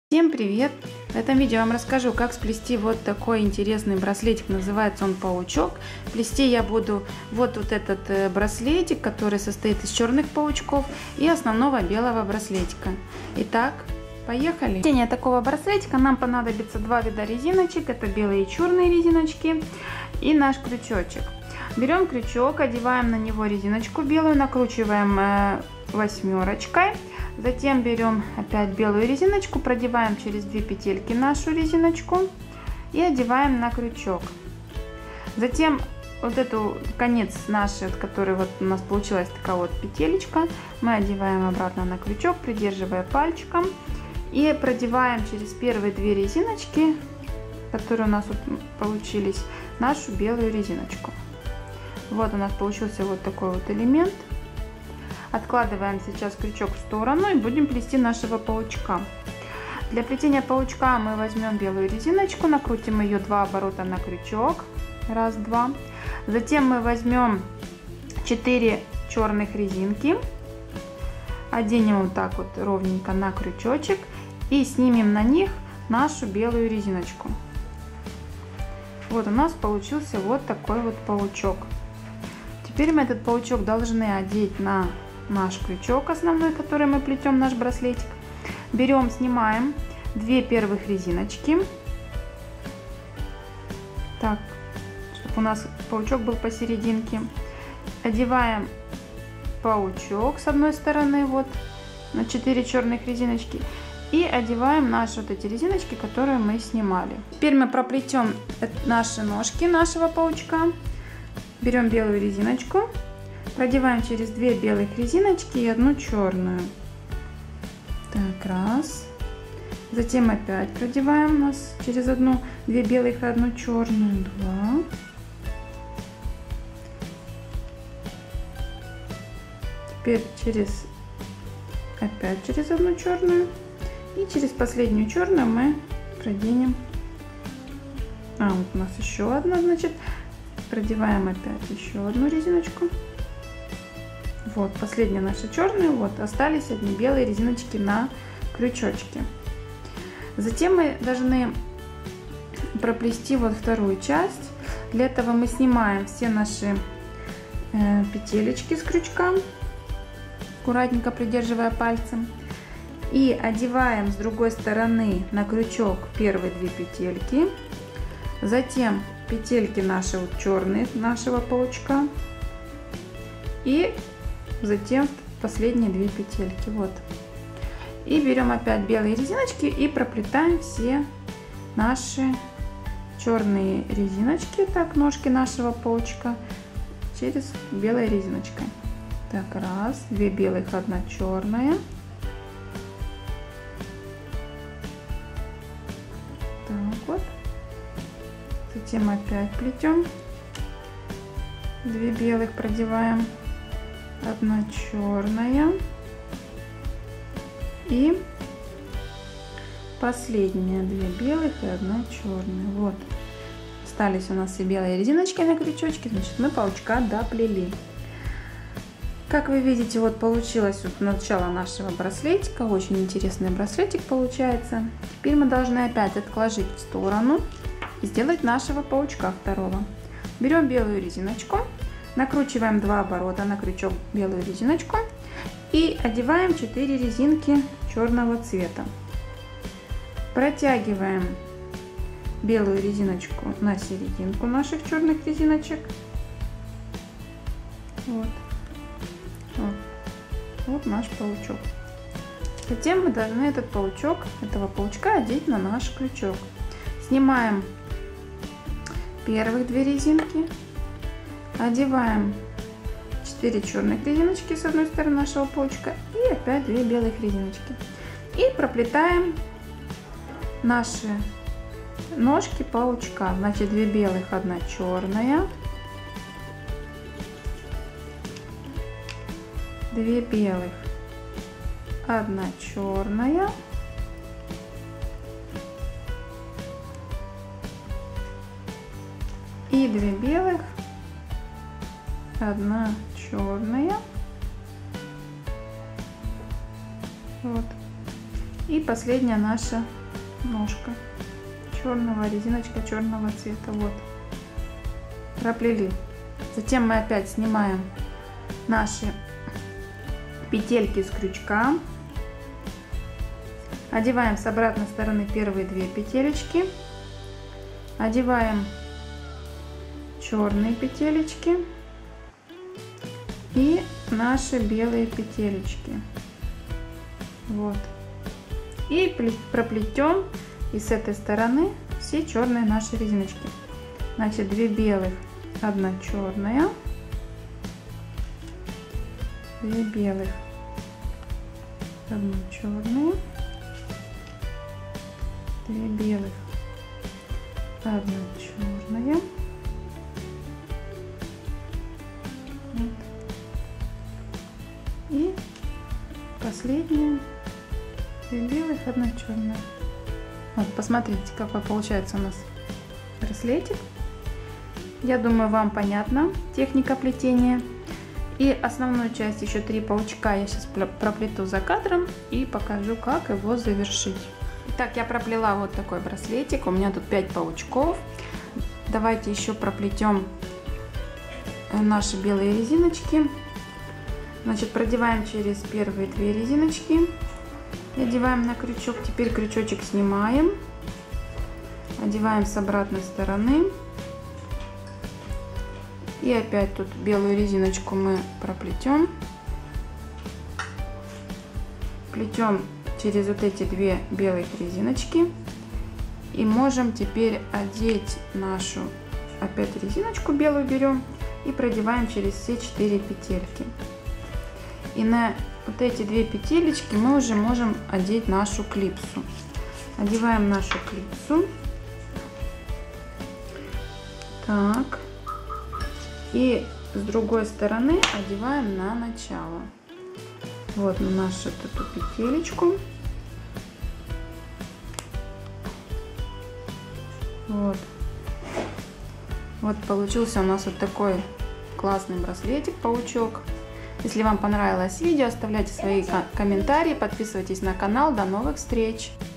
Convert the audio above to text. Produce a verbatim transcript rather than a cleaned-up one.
Всем привет! В этом видео я вам расскажу, как сплести вот такой интересный браслетик, называется он паучок. Плести я буду вот, вот этот браслетик, который состоит из черных паучков и основного белого браслетика. Итак, поехали! Для плетения такого браслетика нам понадобится два вида резиночек, это белые и черные резиночки и наш крючочек. Берем крючок, одеваем на него резиночку белую, накручиваем восьмерочкой. Затем берем опять белую резиночку, продеваем через две петельки нашу резиночку и одеваем на крючок. Затем вот эту конец наш, который вот у нас получилась такая вот петелечка, мы одеваем обратно на крючок, придерживая пальчиком, и продеваем через первые две резиночки, которые у нас вот получились, нашу белую резиночку. Вот у нас получился вот такой вот элемент. Откладываем сейчас крючок в сторону и будем плести нашего паучка. Для плетения паучка мы возьмем белую резиночку, накрутим ее два оборота на крючок. Раз, два. Затем мы возьмем четыре черных резинки, оденем вот так вот ровненько на крючочек и снимем на них нашу белую резиночку. Вот у нас получился вот такой вот паучок. Теперь мы этот паучок должны одеть на наш крючок основной, который мы плетем наш браслетик. Берем, снимаем две первых резиночки, так, чтобы у нас паучок был посерединке. Одеваем паучок с одной стороны, вот на четыре черных резиночки, и одеваем наши вот эти резиночки, которые мы снимали. Теперь мы проплетем наши ножки нашего паучка. Берем белую резиночку, продеваем через две белых резиночки и одну черную. Так, раз. Затем опять продеваем у нас через одну, две белых и одну черную. Два. Теперь через опять через одну черную и через последнюю черную мы проденем. А вот у нас еще одна, значит, продеваем опять еще одну резиночку. Вот, последняя наша черная, вот, остались одни белые резиночки на крючочке. Затем мы должны проплести вот вторую часть. Для этого мы снимаем все наши э, петелечки с крючка, аккуратненько придерживая пальцем. И одеваем с другой стороны на крючок первые две петельки. Затем петельки наши вот черные нашего паучка. И затем последние две петельки, вот, и берем опять белые резиночки и проплетаем все наши черные резиночки, так, ножки нашего паучка через белой резиночкой. Так, раз, две белых, одна черная. Так вот, затем опять плетем, две белых продеваем, одна черная и последняя, две белых и одна черная. Вот, остались у нас все белые резиночки на крючочке, значит, мы паучка доплели. Как вы видите, вот получилось вот начало нашего браслетика, очень интересный браслетик получается. Теперь мы должны опять отложить в сторону и сделать нашего паучка второго. Берем белую резиночку, накручиваем два оборота на крючок белую резиночку и одеваем четыре резинки черного цвета. Протягиваем белую резиночку на серединку наших черных резиночек. Вот, вот, вот наш паучок. Затем мы должны этот паучок, этого паучка одеть на наш крючок. Снимаем первых две резинки. Одеваем четыре черных резиночки с одной стороны нашего паучка и опять две белых резиночки. И проплетаем наши ножки паучка. Значит, две белых, одна черная. Две белых, одна черная. И две белых, одна черная. Вот. И последняя наша ножка черного, резиночка черного цвета. Вот, проплели. Затем мы опять снимаем наши петельки с крючка, одеваем с обратной стороны первые две петелечки, одеваем черные петелечки и наши белые петелечки. Вот. И проплетем и с этой стороны все черные наши резиночки. Значит, две белых, одна черная, две белых, одна черная, две белых, одна черная. Вот. И последняя, две белых, одна черная. Вот, посмотрите, какой получается у нас браслетик. Я думаю, вам понятна техника плетения. И основную часть, еще три паучка, я сейчас проплету за кадром и покажу, как его завершить. Итак, я проплела вот такой браслетик. У меня тут пять паучков. Давайте еще проплетем наши белые резиночки. Значит, продеваем через первые две резиночки. И одеваем на крючок. Теперь крючочек снимаем. Одеваем с обратной стороны. И опять тут белую резиночку мы проплетем. Плетем через вот эти две белых резиночки. И можем теперь одеть нашу опять резиночку белую берем и продеваем через все четыре петельки. И на вот эти две петелечки мы уже можем одеть нашу клипсу. Одеваем нашу клипсу. Так. И с другой стороны одеваем на начало. Вот на нашу эту петелечку. Вот. Вот получился у нас вот такой классный браслетик, паучок. Если вам понравилось видео, оставляйте свои комментарии, подписывайтесь на канал. До новых встреч!